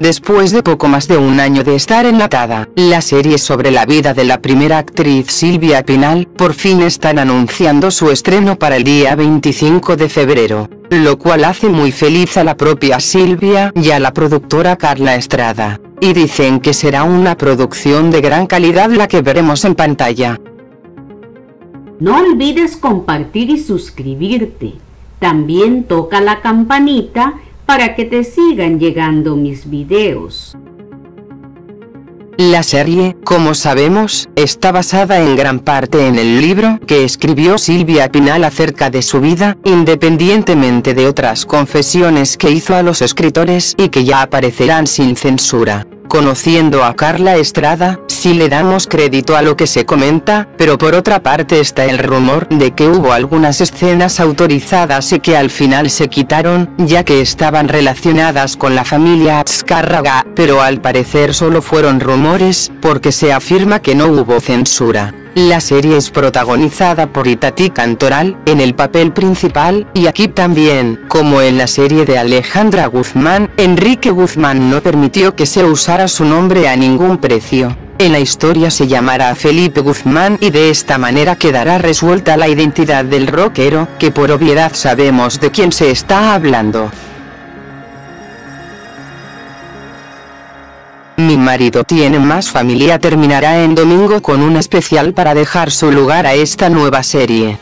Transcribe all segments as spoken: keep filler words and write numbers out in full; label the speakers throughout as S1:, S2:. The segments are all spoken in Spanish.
S1: Después de poco más de un año de estar enlatada, la serie sobre la vida de la primera actriz Silvia Pinal, por fin están anunciando su estreno para el día veinticinco de febrero, lo cual hace muy feliz a la propia Silvia y a la productora Carla Estrada, y dicen que será una producción de gran calidad la que veremos en pantalla.
S2: No olvides compartir y suscribirte. También toca la campanita para que te sigan llegando mis videos.
S1: La serie, como sabemos, está basada en gran parte en el libro que escribió Silvia Pinal acerca de su vida, independientemente de otras confesiones que hizo a los escritores y que ya aparecerán sin censura. Conociendo a Carla Estrada, sí le damos crédito a lo que se comenta, pero por otra parte está el rumor de que hubo algunas escenas autorizadas y que al final se quitaron, ya que estaban relacionadas con la familia Azcárraga, pero al parecer solo fueron rumores, porque se afirma que no hubo censura. La serie es protagonizada por Itatí Cantoral, en el papel principal, y aquí también, como en la serie de Alejandra Guzmán, Enrique Guzmán no permitió que se usara su nombre a ningún precio. En la historia se llamará Felipe Guzmán y de esta manera quedará resuelta la identidad del rockero, que por obviedad sabemos de quién se está hablando. Mi marido tiene más familia terminará en domingo con un especial para dejar su lugar a esta nueva serie.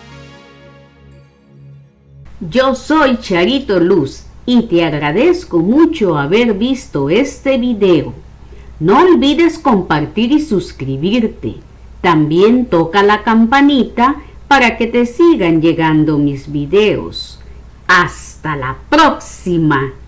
S2: Yo soy Charito Luz y te agradezco mucho haber visto este video. No olvides compartir y suscribirte. También toca la campanita para que te sigan llegando mis videos. ¡Hasta la próxima!